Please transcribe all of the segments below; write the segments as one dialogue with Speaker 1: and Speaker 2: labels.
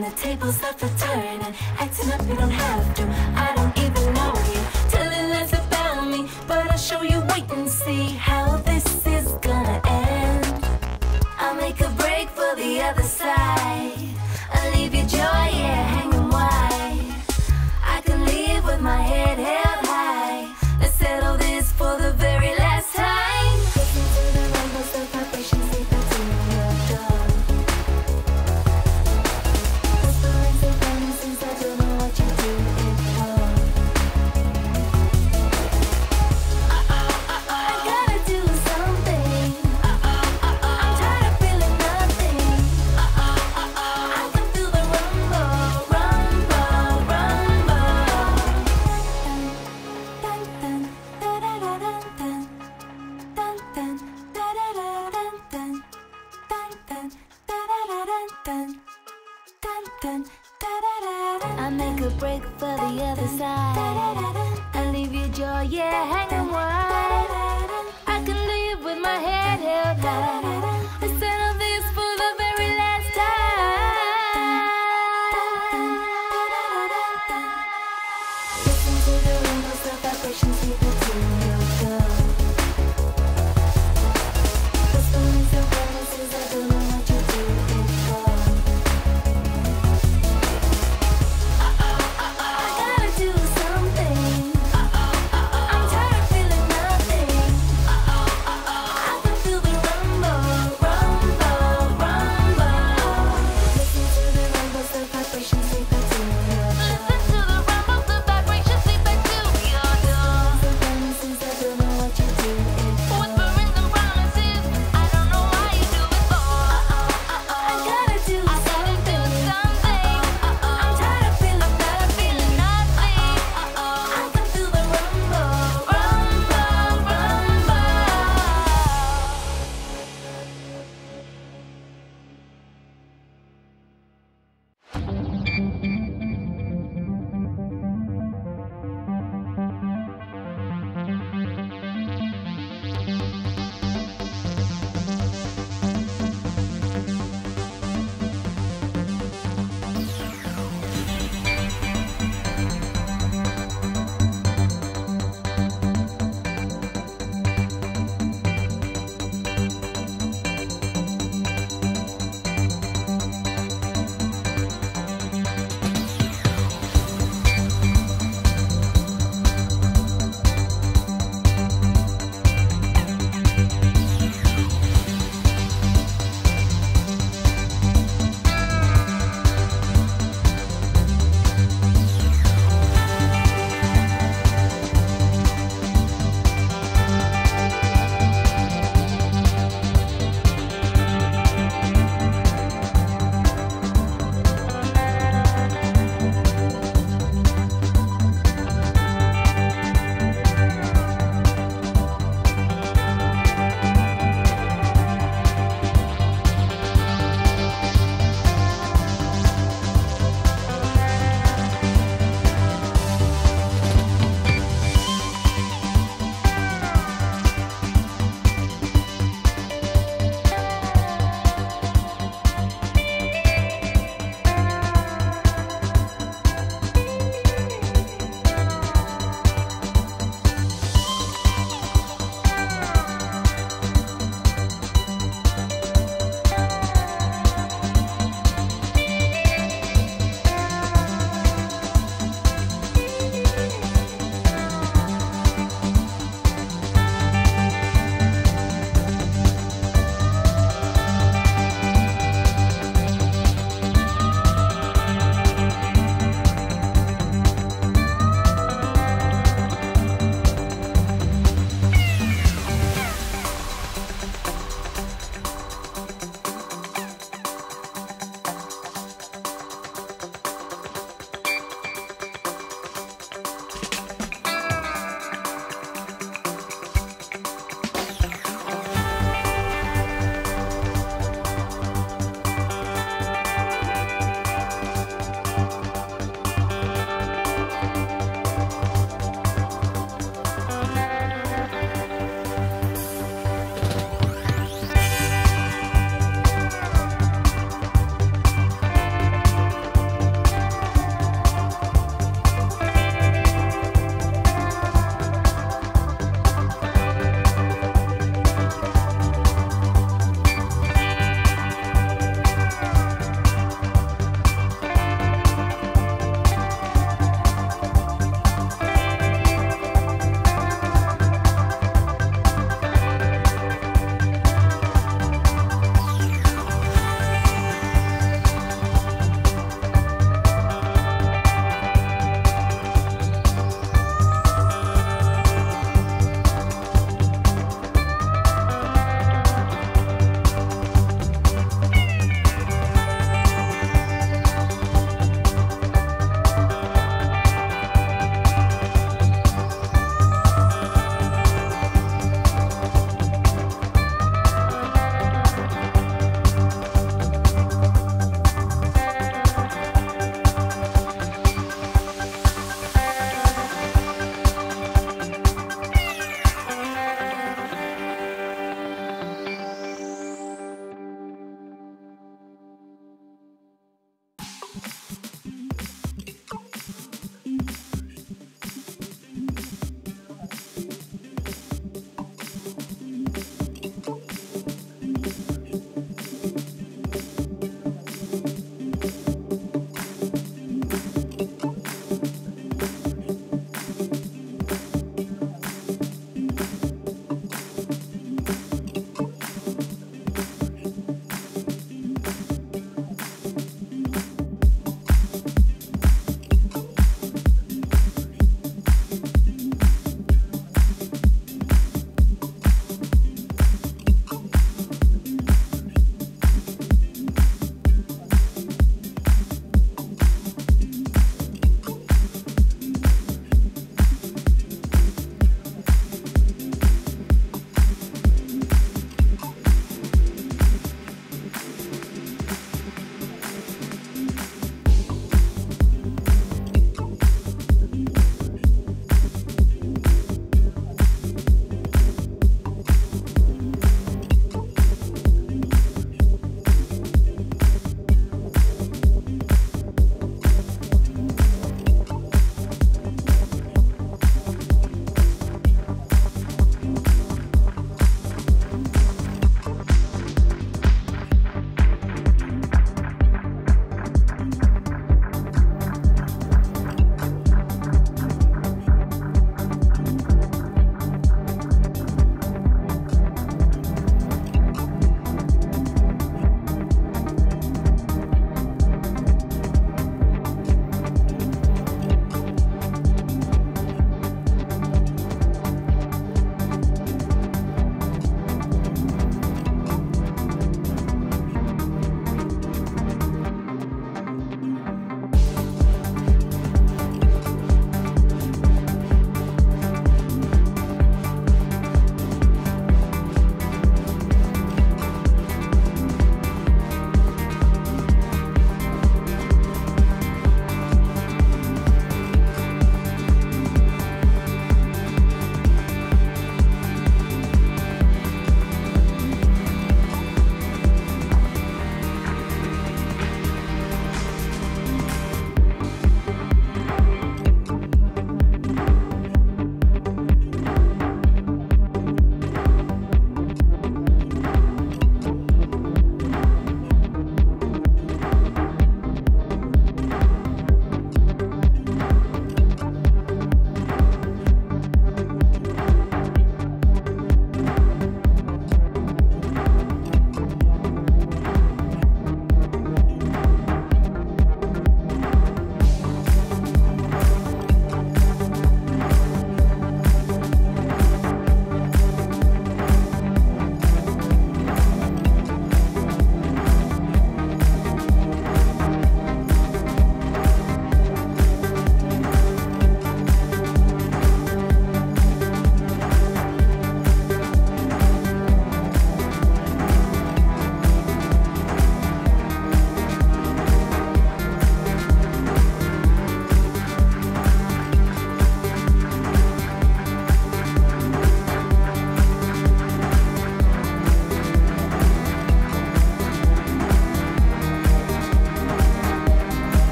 Speaker 1: the tables start to turn and acting up, you don't have to. I don't even know you, telling lies about me, but I'll show you. Wait and see how this is gonna end. I'll make a break for the other side. I'll leave your joy, yeah, hanging wide. I can leave with my head held high. Let's settle this for the very last time. Listen to the rumbles, the vibrations, leave it to your door. Whisperings and promises, I don't know what you do it for. I gotta do something. I'm tired of feeling nothing. I can feel the rumble, rumble, rumble. Dun dun dun da da da dun dun dun da da da dun dun dun dun da da da dun dun dun dun da da da dun. I make a break for the other side. I leave your jaw, yeah, hanging wide. I can leave with my head held high. Let's settle this for the very last time. Listen to the rumbles, the vibrations, leave it to your door. Whisperings and promises, I don't know what you do it for. I gotta do something. I'm tired of feeling nothing.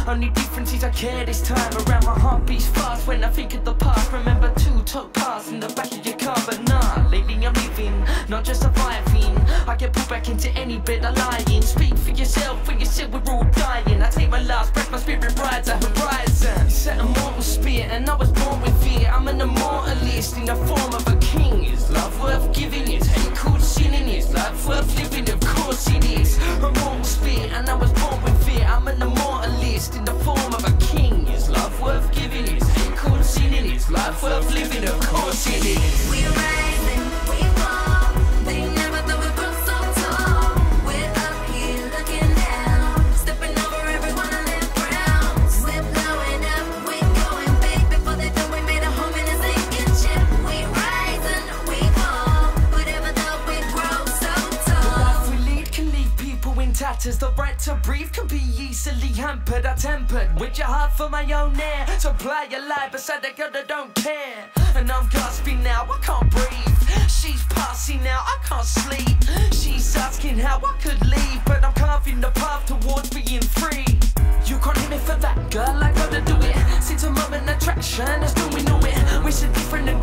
Speaker 2: Only difference is I care this time around. My heart beats fast when I think of the past. Remember two top parts in the back of your car, but nah, lately I'm living, not just surviving. I get pulled back into any bit of lying. Speak for yourself when you said we're all dying. I take my last breath, my spirit rides a horizon. It's an immortal spirit and I was born with it. I'm an immortalist in the form of a king. Is love worth giving? Is hate called sinning? Is life worth living? Of course it is. Immortal spirit and I was born with it. I'm an immortalist in the form of a king. Is love worth giving? Is hate called sinning? Is life worth living? Of course it is.
Speaker 1: We rise and we fall. They never thought we'd grow so tall. We're up here looking down, stepping over everyone on their grounds. We're blowing up, we're going big. Before they thought we made a home in a sinking ship. We rise and we fall. Whatever thought we'd grow so tall.
Speaker 2: The life we lead can leave people in tatters. The right to breathe can be easily hampered. I tempered with your heart for my own air. So play your life beside the girl that don't care. And I'm gasping now, I can't breathe. She's passing now, I can't sleep. She's asking how I could leave, but I'm carving the path towards being free. You can't hit me for that, girl, I gotta do it. Since a moment attraction is doing it. We're so different and